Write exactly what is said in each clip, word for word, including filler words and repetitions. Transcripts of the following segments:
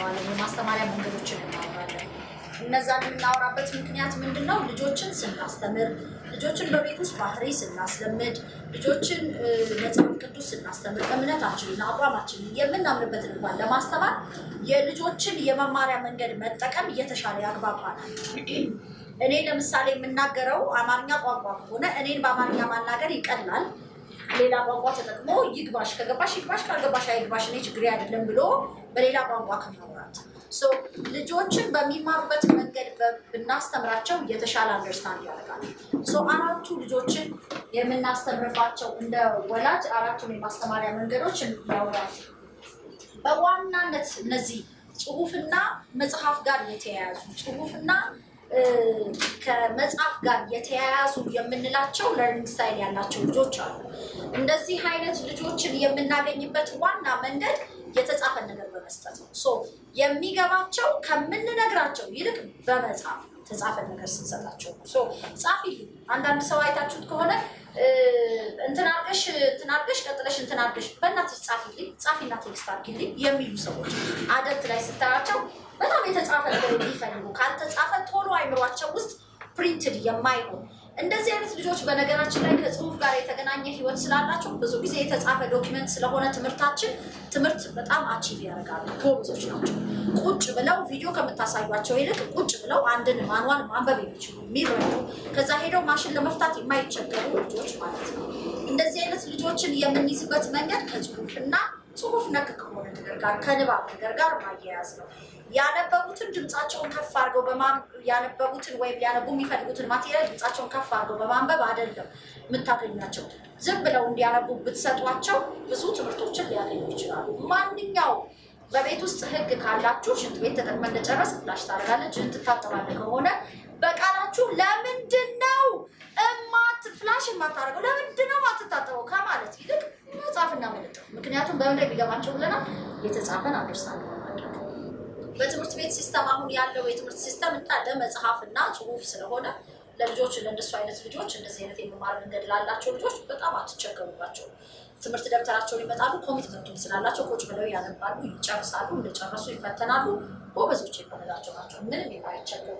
እናወራዋለን የማስተማሪያ መንገዶችን እናወራለን እነዛን እናወራበት ምክንያት ምንድነው ልጆችን ስናስተምር ልጆችን በቤት ውስጥ ባህሪ ስናስለምድ ልጆችን መጽሐፍ ቅዱስ ስናስተምር እምነታችንን አቋማችንን የምናምንበትን እንኳን ለማስተማር የልጆችን የመማሪያ መንገድ መጠቀም እየተሻለ ያግባባናል እኔ ለምሳሌ የምናገረው አማርኛ ቋንቋ ከሆነ እኔን በአማርኛ ማናገር ይቀላል ሌላ ቋንቋ ተጠቅሞ ይግባሽ ከገባሽ ይግባሽ ካልገባሽ አይግባሽ እኔ ችግር አይደለም ብሎ በሌላ ቋንቋ ከማውራት ሶ ልጆችን በሚማሩበት መንገድ ብናስተምራቸው የተሻለ አንደርስታንድ ያደርጋሉ ሶ አራቱ ልጆችን የምናስተምርባቸው እንደ ወላጅ አራቱን የማስተማሪያ መንገዶች ያወራሉ በዋናነት እነዚህ ጽሁፍና መጽሐፍ ጋር የተያያዙ ጽሁፍና ከመጽሐፍ ጋር የተያያዙ የምንላቸው ለርኒንግ ስታይል ያላቸው ልጆች አሉ እንደዚህ አይነት ልጆችን የምናገኝበት ዋና መንገድ የተጻፈ ነገር በመስጠት ነው ሶ የሚገባቸው ከምንነግራቸው ይልቅ በመጽሐፍ ተጻፈ ነገር ስንሰጣቸው ሶ ጻፊ አንዳንድ ሰው አይታችሁት ከሆነ እንትን አርገሽ እንትን አርገሽ ቀጥለሽ እንትን አርገሽ በእናትሽ ጻፊልኝ ጻፊና ቴክስት አርጊልኝ የሚሉ ሰዎች አደልት ላይ ስታያቸው በጣም የተጻፈ ነገር ይፈልጉ ካልተጻፈ ቶሎ አይምሯቸው ውስጥ ፕሪንትድ የማይሆን እንደዚህ አይነት ልጆች በነገራችን ላይ ከጽሁፍ ጋር የተገናኘ ህይወት ስላላቸው ብዙ ጊዜ የተጻፈ ዶክመንት ስለሆነ ትምህርታችን ትምህርት በጣም አቺቭ ያደርጋሉ ጎበዞች ናቸው ቁጭ ብለው ቪዲዮ ከምታሳዩቸው ይልቅ ቁጭ ብለው አንድን ማንዋል ማንበብ የሚችሉ የሚረዱ ከዛ ሄደው ማሽን ለመፍታት የማይቸገሩ ልጆች ማለት ነው እንደዚህ አይነት ልጆችን የምንይዝበት መንገድ ከጽሁፍና ጽሁፍ ነክ ከሆነ ነገር ጋር ከንባብ ነገር ጋር ማያያዝ ነው ያነበቡትን ድምጻቸውን ከፍ አድርገው በማን ያነበቡትን ወይ ያነቡ የሚፈልጉትን ማቴሪያል ድምጻቸውን ከፍ አድርገው በማንበብ አይደለም የምታገኛቸው ዝም ብለው እንዲያነቡ ብትሰጧቸው ብዙ ትምህርቶችን ሊያገኙ ይችላሉ ማንኛው በቤት ውስጥ ህግ ካላችሁ ሽንት ቤት ተጠቅመን እንደጨረስ ፍላሽ ታደርጋለች ሽንት ታጠባለ ከሆነ በቃላችሁ ለምንድነው እማት ፍላሽ ማታረገው ለምንድነው ማትታጠበው ከማለት ይልቅ መጻፍና መልእክት ምክንያቱም በምን ላይ ቢገባቸው ብለና የተጻፈን አንደርስታንድ ማድረግ በትምህርት ቤት ሲስተም አሁን ያለው የትምህርት ሲስተም እንዳለ መጽሐፍና ጽሁፍ ስለሆነ ለልጆች ለነሱ አይነት ልጆች እንደዚህ አይነት የመማር መንገድ ላላቸው ልጆች በጣም አትቸገሩባቸው ትምህርት ደብተራቸውን ይመጣሉ ኮሚትመንቱን ስላላቸው ቁጭ ብለው ያነባሉ ይጨርሳሉ እንደጨረሱ ይፈተናሉ ጎበዞች ይባላቸው ናቸው ምንም የማይቸገሩ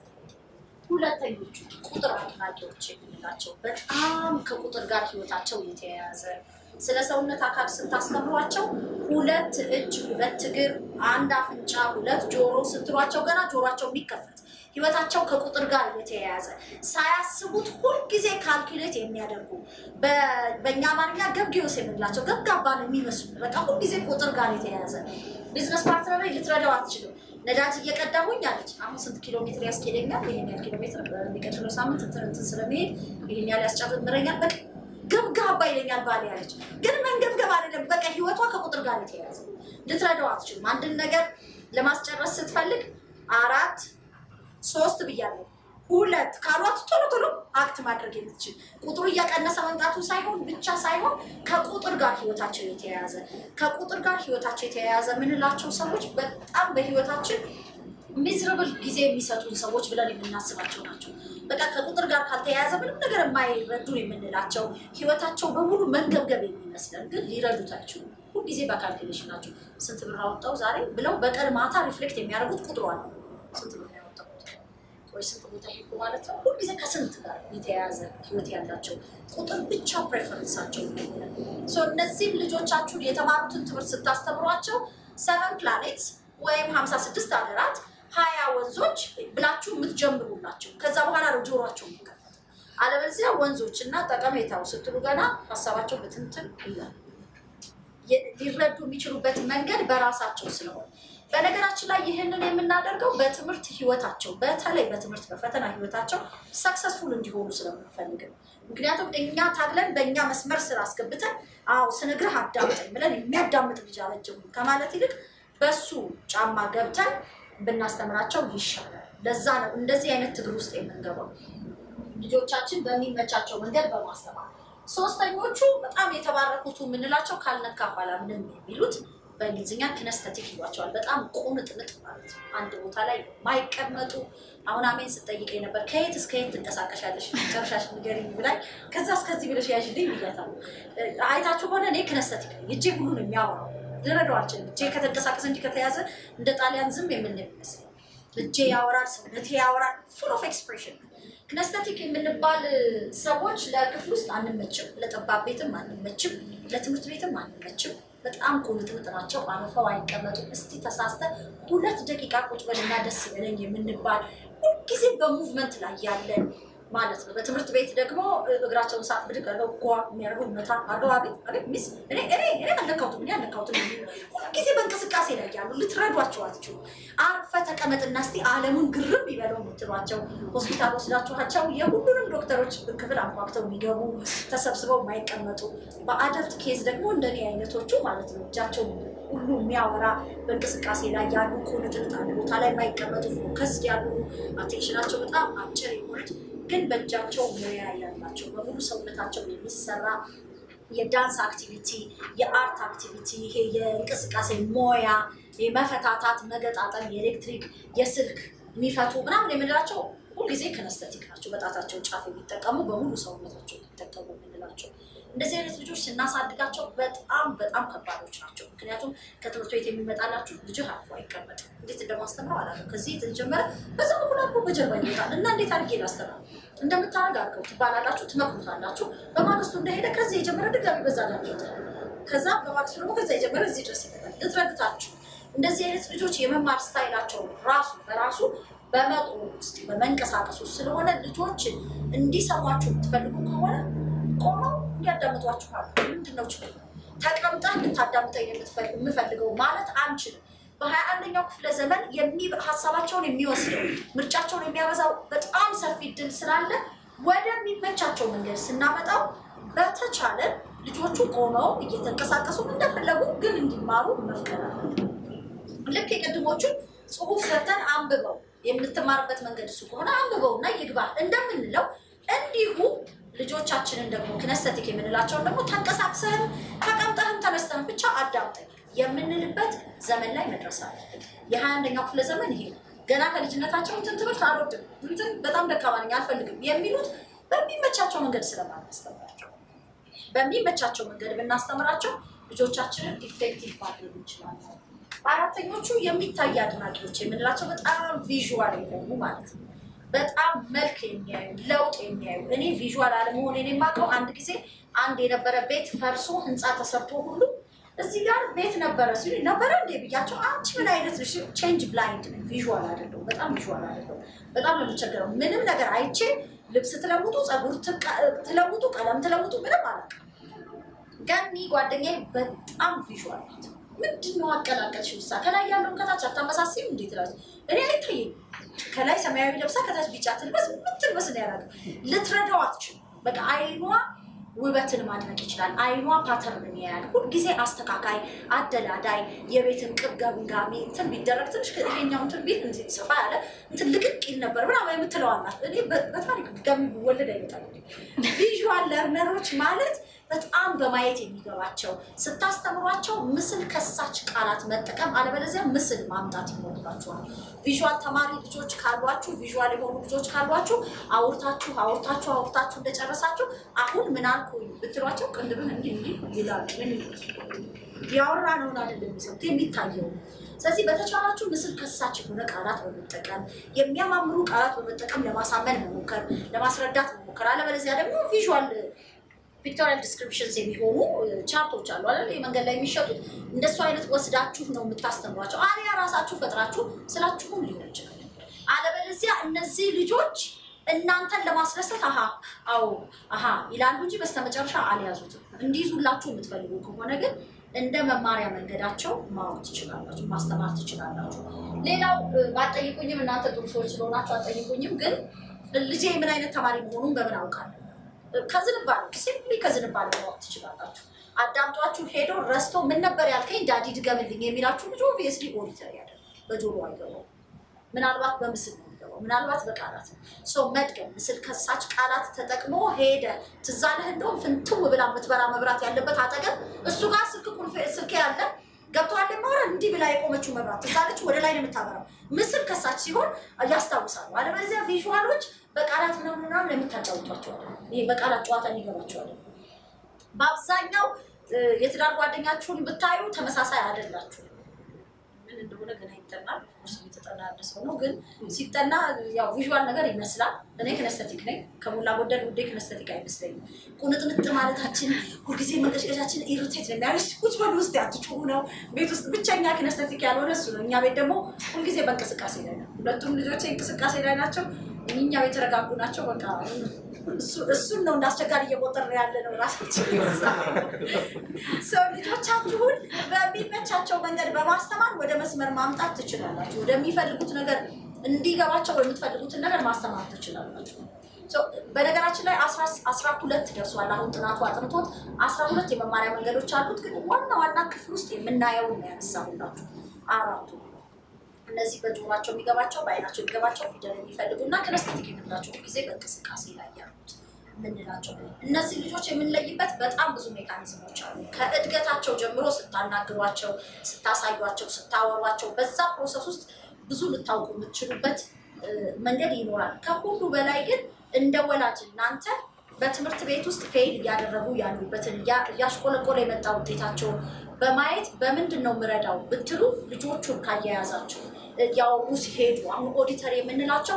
ሁለተኞቹ ቁጥር አጥናቂዎች የሚላቸው በጣም ከቁጥር ጋር ህይወታቸው የተያያዘ ስለ ሰውነት አካል ስታስተምሯቸው ሁለት እጅ ሁለት እግር አንድ አፍንጫ ሁለት ጆሮ ስትሏቸው ገና ጆሮአቸው የሚከፈት ህይወታቸው ከቁጥር ጋር የተያያዘ ሳያስቡት ሁሉ ጊዜ ካልኩሌት የሚያደርጉ በእኛ አማርኛ ገብጌውስ የምንላቸው ገብጋባ ነው የሚመስሉ በቃ ሁሉ ጊዜ ቁጥር ጋር የተያያዘ ቢዝነስ ፓርትነር ላይ ልትረዳው አትችልም ነዳጅ እየቀዳሁኝ አለች አሁን ስንት ኪሎ ሜትር ያስኬደኛል ይሄን ያህል ኪሎ ሜትር በሚቀጥለው ሳምንት እንትን ስለሚሄድ ይሄን ያህል ያስጨምረኛል በቃ ገብጋባ ይለኛል ባለ ያለች ግን መንገብገብ አይደለም በቃ ህይወቷ ከቁጥር ጋር የተያያዘ ልትረዳው አትችልም አንድ ነገር ለማስጨረስ ስትፈልግ አራት ሶስት ብያለሁ ሁለት ካሏት ቶሎ ቶሎ አክት ማድረግ የምትችል ቁጥሩ እያቀነሰ መምጣቱ ሳይሆን ብቻ ሳይሆን ከቁጥር ጋር ህይወታቸው የተያያዘ ከቁጥር ጋር ህይወታቸው የተያያዘ ምንላቸው ሰዎች በጣም በህይወታችን ሚዝራብል ጊዜ የሚሰጡን ሰዎች ብለን የምናስባቸው ናቸው በቃ ከቁጥር ጋር ካልተያያዘ ምንም ነገር የማይረዱ የምንላቸው ህይወታቸው በሙሉ መንገብገብ የሚመስለን ግን ሊረዱት አይችሉም ሁሉ ጊዜ በካልኩሌሽን ናቸው ስንት ብር አወጣው ዛሬ ብለው በቀን ማታ ሪፍሌክት የሚያደርጉት ቁጥሩ አለ ስንት ብር ያወጣው ወይ ስንት ቦታ ሄዱ ማለት ነው ሁሉ ጊዜ ከስንት ጋር የተያያዘ ህይወት ያላቸው ቁጥር ብቻ ፕሬፈረንሳቸው ነው ሶ እነዚህ ልጆቻችሁ የተማሩትን ትምህርት ስታስተምሯቸው ሰቨን ፕላኔትስ ወይም ሃምሳ ስድስት ሀገራት ሀያ ወንዞች ብላችሁ የምትጀምሩላቸው ከዛ በኋላ ነው ጆሮአቸው የሚከፈት አለበለዚያ ወንዞችና ጠቀሜታው ስትሉ ገና ሐሳባቸው በትንትን ይላል ሊረዱ የሚችሉበት መንገድ በራሳቸው ስለሆነ በነገራችን ላይ ይሄንን የምናደርገው በትምህርት ህይወታቸው በተለይ በትምህርት በፈተና ህይወታቸው ሰክሰስፉል እንዲሆኑ ስለምንፈልግ ነው ምክንያቱም እኛ ታግለን በእኛ መስመር ስራ አስገብተን አው ስነግርህ አዳምጠኝ ብለን የሚያዳምጥ ልጅ አለጀው ከማለት ይልቅ በሱ ጫማ ገብተን ብናስተምራቸው ይሻላል ለዛ ነው እንደዚህ አይነት ትግል ውስጥ የምንገባው ልጆቻችን በሚመቻቸው መንገድ በማስተማር ሶስተኞቹ በጣም የተባረኩት ምንላቸው ካልነካ ኋላ ምንም የሚሉት በእንግሊዝኛ kinesthetic ይሏቸዋል በጣም ቁንጥንጥ ማለት ነው አንድ ቦታ ላይ ማይቀመጡ አሁን አሜን ስጠይቀኝ ነበር ከየት እስከ የት ተንቀሳቀሻለሽ ጨርሻሽ ንገሪኝ ብላይ ከዛ እስከዚህ ብለሽ ያዥልኝ ይያታል አይታችሁ ሆነ እኔ kinesthetic ነኝ እጄ ሁሉ ነው የሚያወራው ልረዳው አልችልም እጄ ከተንቀሳቀሰ እንጂ ከተያዘ እንደ ጣሊያን ዝም የምን ይመስል እጄ ያወራል ሰውነቴ ያወራል full of expression ክነስተቲክ የምንባል ሰዎች ለክፍል ውስጥ አንመችም ለጠባብ ቤትም አንመችም ለትምህርት ቤትም አንመችም በጣም ኮንትንት ናቸው አረፋው አይቀመጡ እስቲ ተሳስተ ሁለት ደቂቃ ቁጭ በልና ደስ ይበለኝ የምንባል ሁሉ ጊዜ በሙቭመንት ላይ ያለን ማለት ነው በትምህርት ቤት ደግሞ እግራቸውን ሳፍ ብድግ አድርገው ጓ የሚያደርጉ መታ አድርገው አቤት አቤት ሚስ እኔ እኔ እኔ አለካውቱ እኔ አለካውቱ ሁሉ ጊዜ በእንቅስቃሴ ላይ ያሉ ልትረዷቸው አትችሉ አርፈ ተቀመጥና እስቲ ዓለሙን ግርም ይበለው የምትሏቸው ሆስፒታል ወስዳችኋቸው የሁሉንም ዶክተሮች ክፍል አንኳክተው የሚገቡ ተሰብስበው የማይቀመጡ በአደልት ኬዝ ደግሞ እንደኔ አይነቶቹ ማለት ነው እጃቸው ሁሉ የሚያወራ በእንቅስቃሴ ላይ ያሉ ኮንትንት ቦታ ላይ የማይቀመጡ ፎከስ ያሉ አቴንሽናቸው በጣም አጭር ይሆናል ግን በእጃቸው ሙያ ያላቸው በሙሉ ሰውነታቸው የሚሰራ የዳንስ አክቲቪቲ የአርት አክቲቪቲ ይሄ የእንቅስቃሴ ሙያ የመፈታታት መገጣጠም የኤሌክትሪክ የስልክ የሚፈቱ ምናምን የምንላቸው ሁሉ ጊዜ ክነስተቲክ ናቸው በጣታቸው ጫፍ የሚጠቀሙ በሙሉ ሰውነታቸው የሚጠቀሙ ምንላቸው እንደዚህ አይነት ልጆች ስናሳድጋቸው በጣም በጣም ከባዶች ናቸው ምክንያቱም ከትምህርት ቤት የሚመጣላችሁ ልጅ አርፎ አይቀመጥም እንዴት እንደማስተምረው አላውቅም ከዚህ የተጀመረ በዛ በኩል አርፎ በጀርባ ይመጣል እና እንዴት አድርጌ ላስተምረው እንደምታረግ አድርገው ትባላላችሁ ትመክሩታላችሁ በማግስቱ እንደሄደ ከዚህ የጀመረ ድጋሚ በዛ ጋር ይወጣል ከዛ በማግስቱ ደግሞ ከዛ የጀመረ እዚህ ድረስ ይመጣል ልትረዱታችሁ እንደዚህ አይነት ልጆች የመማር ስታይላቸው ራሱ በራሱ በመቆም ውስጥ በመንቀሳቀስ ውስጥ ስለሆነ ልጆችን እንዲሰሟችሁ የምትፈልጉ ከሆነ ቆመው እንዲያዳምጧችኋል ምንድነው ችግር ተቀምጠህ እንድታዳምጠኝ የምፈልገው ማለት አንችልም በሃያ አንደኛው ክፍለ ዘመን ሀሳባቸውን የሚወስደው ምርጫቸውን የሚያበዛው በጣም ሰፊ ድል ስላለ ወደሚመቻቸው መንገድ ስናመጣው በተቻለ ልጆቹ ቆመው እየተንቀሳቀሱ እንደፈለጉ ግን እንዲማሩ መፍቀድ አለብን ልክ የቀድሞቹን ጽሁፍ ሰተን አንብበው የምትማርበት መንገድ እሱ ከሆነ አንብበውና ይግባ እንደምንለው እንዲሁ ልጆቻችንን ደግሞ ክነስተቲክ የምንላቸውን ደግሞ ተንቀሳቅሰን ተቀምጠን ተነስተን ብቻ አዳምጠን የምንልበት ዘመን ላይ መድረስ አለብን የሃያ አንደኛው ክፍለ ዘመን ይሄ ገና ከልጅነታቸው እንትን ትምህርት አልወድም እንትን በጣም ደካማ ነኝ አልፈልግም የሚሉት በሚመቻቸው መንገድ ስለማናስተምራቸው በሚመቻቸው መንገድ ብናስተምራቸው ልጆቻችንን ኢፌክቲቭ ማድረግ እንችላለን አራተኞቹ የሚታይ አድናቂዎች የምንላቸው በጣም ቪዥዋል የሆኑ ማለት ነው በጣም መልክ የሚያዩ ለውጥ የሚያዩ እኔ ቪዥዋል አለመሆን እኔ ማቀው አንድ ጊዜ አንድ የነበረ ቤት ፈርሶ ህንጻ ተሰርቶ ሁሉ እዚህ ጋር ቤት ነበረ ሲሉ ነበረ እንዴ ብያቸው አንቺ ምን አይነት ልጅ ቼንጅ ብላይንድ ነው ቪዥዋል አይደለም በጣም ቪዥዋል አይደለም በጣም ነው የሚቸገረው ምንም ነገር አይቼ ልብስ ተለውጡ ጸጉር ተለውጡ ቀለም ተለውጡ ምንም አላውቅም ገኒ ጓደኛዬ በጣም ቪዥዋል ናት ምንድነው አቀላቀልሽ ውሳ ከላይ ያለውን ከታች አታመሳሲም እንዴት ይላል እኔ አይተይም ከላይ ሰማያዊ ለብሳ ከታች ቢጫ ትልበስ ምን ትልበስ ነው ያላቀ ልትረዳው አትችል በቃ አይኗ ውበትን ማድነቅ ይችላል አይኗ ፓተርን ያያል ሁሉ ጊዜ አስተካካይ አደላዳይ የቤትን ቅብ ጋምጋሚ እንትን ቢደረግ ትንሽ ከየኛው እንትን ቢት እንትን ሰፋ ያለ እንትን ልቅቅ ይል ነበር ምናምን የምትለዋላት እኔ በታሪክ ጋም ወለደ አይመጣል ቪዥዋል ለርነሮች ማለት በጣም በማየት የሚገባቸው ስታስተምሯቸው ምስል ከሳች ቃላት መጠቀም አለበለዚያ ምስል ማምጣት ይኖርባቸዋል ቪዥዋል ተማሪ ልጆች ካሏችሁ ቪዥዋል የሆኑ ልጆች ካሏችሁ አውርታችሁ አውርታችሁ አውርታችሁ እንደጨረሳችሁ አሁን ምን አልኩኝ ብትሏቸው ቅንድብን እንዲህ እንዲህ ይላሉ ምን ያወራ ነው አይደለም የሚሰጡት የሚታየው ስለዚህ በተቻላችሁ ምስል ከሳች የሆነ ቃላት በመጠቀም የሚያማምሩ ቃላት በመጠቀም ለማሳመን መሞከር ለማስረዳት መሞከር አለበለዚያ ደግሞ ቪዥዋል pictorial descriptions የሚሆኑ ቻርቶች አሉ አይደል የመንገድ ላይ የሚሸጡት እንደሱ አይነት ወስዳችሁ ነው የምታስተምሯቸው አሪያ ራሳችሁ ፈጥራችሁ ስላችሁም ሊሆን ይችላል አለበለዚያ እነዚህ ልጆች እናንተን ለማስደሰት አሃ አው አሃ ይላሉ እንጂ በስተመጨረሻ አልያዙትም እንዲይዙላችሁ የምትፈልጉ ከሆነ ግን እንደ መማሪያ መንገዳቸው ማወቅ ትችላላችሁ ማስተማር ትችላላችሁ ሌላው ባጠይቁኝም እናንተ ጥሩ ሰዎች ስለሆናችሁ አጠይቁኝም ግን ልጄ ምን አይነት ተማሪ መሆኑን በምን አውቃለሁ ከዝንባሌ ሲምፕሊ ከዝንባሌ ማወቅ ትችላላችሁ አዳምጧችሁ ሄዶ ረስቶ ምን ነበር ያልከኝ ዳዲ ድገምልኝ የሚላችሁ ልጅ ኦብቪየስሊ ኦዲተር ያደርጋል በጆሮ አይገባው ምናልባት በምስል ነው ምናልባት በቃላት ሶ መድገም ምስል ከሳች ቃላት ተጠቅሞ ሄደ ትዛለህ እንደው ፍንትው ብላ የምትበራ መብራት ያለበት አጠገብ እሱ ጋር ስልክ ቁልፍ ስልክ ያለ ገብቷል ማራ እንዲህ ብላ የቆመችው መብራት ትዛለች ወደ ላይ ነው የምታበራው ምስል ከሳች ሲሆን ያስታውሳሉ አለበለዚያ ቪዥዋሎች በቃላት ምናምን ምናምን ለምታጫውቷቸው ይሄ በቃላት ጨዋታ ሊገባቸው አይደል በአብዛኛው የትዳር ጓደኛችሁን ብታዩ ተመሳሳይ አይደላችሁ ምን እንደሆነ ገና ይተናል ፎርስ እየተጠና ያለው ነው ግን ሲተና ያው ቪዥዋል ነገር ይመስላል እኔ ክነስቴቲክ ነኝ ከሞላ ጎደል ውዴ ክነስቴቲክ አይመስለኝም ቁንጥንጥ ማለታችን ሁልጊዜ መንቀሽቀሻችን ኢሪቴት ነው የሚያርስ ቁጭ በሉ ውስጥ ያትጩሁ ነው ቤት ውስጥ ብቻኛ ክነስቴቲክ ያልሆነ እሱ ነው እኛ ቤት ደግሞ ሁልጊዜ በእንቅስቃሴ ላይ ነው ሁለቱም ልጆቼ እንቅስቃሴ ላይ ናቸው እኛ ቤት ተረጋጉ ናቸው በቃ እሱ እሱ ነው እንዳስቸጋሪ እየቆጠረ ያለ ነው ራሳችን ሰው ልጆቻችሁን በሚመቻቸው መንገድ በማስተማር ወደ መስመር ማምጣት ትችላላችሁ ወደሚፈልጉት ነገር እንዲገባቸው የምትፈልጉትን ነገር ማስተማር ትችላላችሁ ሶ በነገራችን ላይ አስራ ሁለት ደርሷል አሁን ጥናቱ አጥንቶት አስራ ሁለት የመማሪያ መንገዶች አሉት ግን ዋና ዋና ክፍል ውስጥ የምናየው ነው ያነሳሁላችሁ አራቱ እነዚህ በጆሯቸው የሚገባቸው ባይናቸው የሚገባቸው ፊደል የሚፈልጉና ክነስቴቲክ የምንላቸው ጊዜ በእንቅስቃሴ ላይ ያሉት ምንላቸው እነዚህ ልጆች የምንለይበት በጣም ብዙ ሜካኒዝሞች አሉ ከእድገታቸው ጀምሮ ስታናግሯቸው ስታሳዩቸው ስታወሯቸው በዛ ፕሮሰስ ውስጥ ብዙ ልታውቁ የምትችሉበት መንገድ ይኖራል ከሁሉ በላይ ግን እንደ ወላጅ እናንተ በትምህርት ቤት ውስጥ ፌል ያደረጉ ያሉበትን ያሽቆለቆለ የመጣ ውጤታቸው በማየት በምንድነው ምረዳው ብትሉ ልጆቹን ካያያዛቸው ያው ሲሄዱ አሁን ኦዲተር የምንላቸው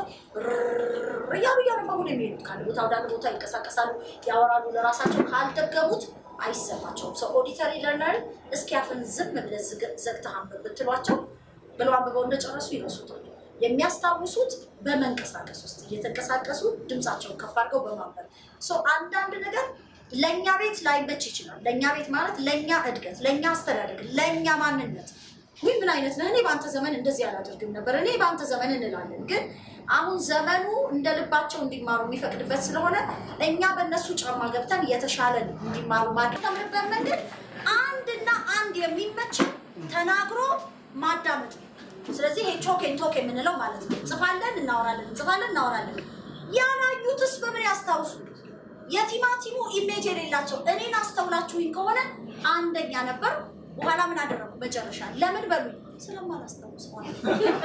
ያው ያው ነው የሚሉት ካለ ቦታ ወደ ቦታ ይንቀሳቀሳሉ ያወራሉ ለራሳቸው ካልደገሙት አይሰማቸውም ሰው ኦዲተር ለርነር እስኪ አፈን ዝም ብለህ ዘግተሃም ብትሏቸው ብለው አንብበው እንደጨረሱ ይረሱታል የሚያስታውሱት በመንቀሳቀስ ውስጥ እየተንቀሳቀሱ ድምጻቸውን ከፍ አድርገው በማንበብ ሶ አንዳንድ ነገር ለኛ ቤት ላይ መች ይችላል ለኛ ቤት ማለት ለኛ እድገት ለኛ አስተዳደግ ለኛ ማንነት ወይ ምን አይነት ነው እኔ ባንተ ዘመን እንደዚህ ያላደርግም ነበር እኔ ባንተ ዘመን እንላለን ግን አሁን ዘመኑ እንደልባቸው እንዲማሩ የሚፈቅድበት ስለሆነ እኛ በእነሱ ጫማ ገብተን የተሻለ እንዲማሩ ማድረግ ተምርበት መንገድ አንድና አንድ የሚመች ተናግሮ ማዳመጥ ስለዚህ ይሄ ቾክ ኤንድ ቶክ የምንለው ማለት ነው ጽፋለን እናወራለን ጽፋለን እናወራለን ያላዩትስ በምን ያስታውሱ የቲማቲሙ ኢሜጅ የሌላቸው እኔን አስተውላችሁኝ ከሆነ አንደኛ ነበር በኋላ ምን አደረኩ መጨረሻ ለምን በሉኝ ስለማላስተውስ ማለት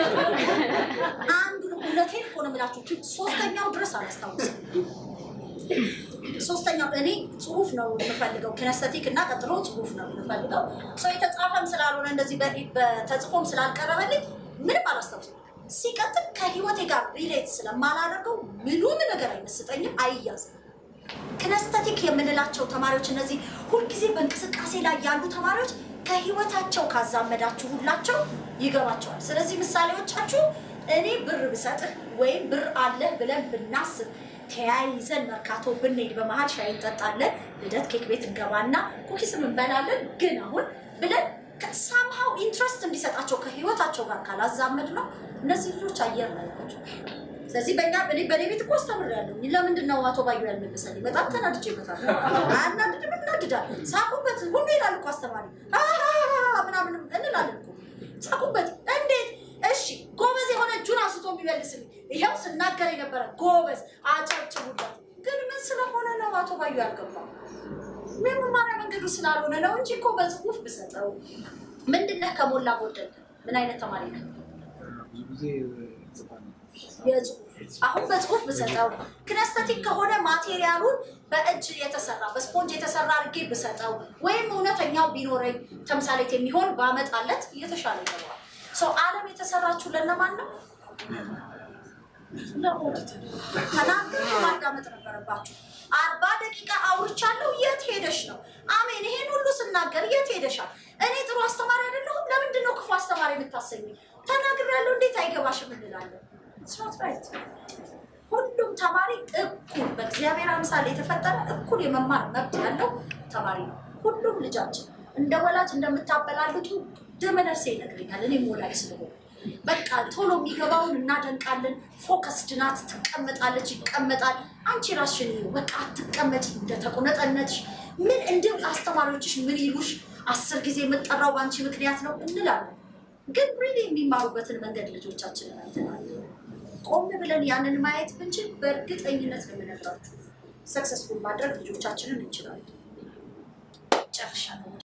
አንዱ ሁለቴን እኮ ነው የምላችሁ ሶስተኛው ድረስ አላስተውስም ሶስተኛው እኔ ጽሁፍ ነው የምፈልገው ክነስቴቲክ እና ቀጥሎ ጽሁፍ ነው የምፈልገው ሰው የተጻፈም ስላልሆነ እንደዚህ በተጽፎም ስላልቀረበልኝ ምንም አላስተውስም ሲቀጥል ከህይወቴ ጋር ሪሌት ስለማላደርገው ምንም ነገር አይመስጠኝም አይያዝም ክነስቴቲክ የምንላቸው ተማሪዎች እነዚህ ሁሉ ጊዜ በእንቅስቃሴ ላይ ያሉ ተማሪዎች ከህይወታቸው ካዛመዳችሁ ሁላቸው ይገባቸዋል ስለዚህ ምሳሌዎቻችሁ እኔ ብር ብሰጥህ ወይ ብር አለ ብለን ብናስብ ተያይዘን መርካቶ ብንሄድ በመሃል ሻይ እንጠጣለን ልደት ኬክ ቤት እንገባና ኩኪስ እንበላለን ግን አሁን ብለን somehow interest እንዲሰጣቸው ከህይወታቸው ጋር ካላዛመድ ነው እነዚህ ልጆች አየር ላይ ናቸው ስለዚህ በእኛ በኔ በኔ ቤት እኮ አስተምራለሁ ለምንድን ነው አቶ ባዩ ያልመለሰልኝ በጣም ተናድጄበታለሁ አናድድ ምናድዳል ሳቁበት ሁሉ ይላል እኮ አስተማሪ አሃ ምናምን እንላለን እኮ ሳቁበት እንዴት እሺ ጎበዝ የሆነ ጁን አስቶ የሚመልስልኝ ይሄው ስናገር የነበረ ጎበዝ አጨብጭቡለት ግን ምን ስለሆነ ነው አቶ ባዩ ያልገባው ምን ማራ መንገዱ ስላልሆነ ነው እንጂ እኮ በጽሁፍ ብሰጠው ምንድነው ከሞላ ጎደል ምን አይነት ተማሪ ነው ብዙ ጊዜ ጽፋን የጽሁፍ አሁን በጽሁፍ ብሰጠው ክነስቴቲክ ከሆነ ማቴሪያሉን በእጅ የተሰራ በስፖንጅ የተሰራ አርጌ ብሰጠው ወይም እውነተኛው ቢኖረኝ ተምሳሌት የሚሆን ባመጣለት እየተሻለ ይሆናል ሶ ዓለም የተሰራችሁ ለነማን ነው ለኦዲተር ተናገሩ ማዳመጥ ነበረባችሁ አርባ ደቂቃ አውርቻለሁ የት ሄደሽ ነው አሜን ይሄን ሁሉ ስናገር የት ሄደሻል እኔ ጥሩ አስተማሪ አይደለሁም ለምንድን ነው ክፉ አስተማሪ የምታሰኙኝ ተናግሬያለሁ እንዴት አይገባሽም እንላለን it's not right ሁሉም ተማሪ እኩል በእግዚአብሔር አምሳል የተፈጠረ እኩል የመማር መብት ያለው ተማሪ ነው ሁሉም ልጃችን እንደ ወላጅ እንደምታበላልጡ ደመነፍሴ ይነግረኛል እኔ ሞላል ስለሆነ በቃ ቶሎ የሚገባውን እናደንቃለን ፎከስድ ናት ትቀመጣለች ይቀመጣል አንቺ ራስሽን በቃ አትቀመጪ እንደተቆነጠነትሽ ምን እንደው አስተማሪዎችሽ ምን ይሉሽ አስር ጊዜ የምትጠራው ባንቺ ምክንያት ነው እንላለን ግን ሪሊ የሚማሩበትን መንገድ ልጆቻችንን አይተናል ቆም ብለን ያንን ማየት ብንችል በእርግጠኝነት ነው የምነግራችሁ ሰክሰስፉል ማድረግ ልጆቻችንን እንችላለን ጨርሻለሁ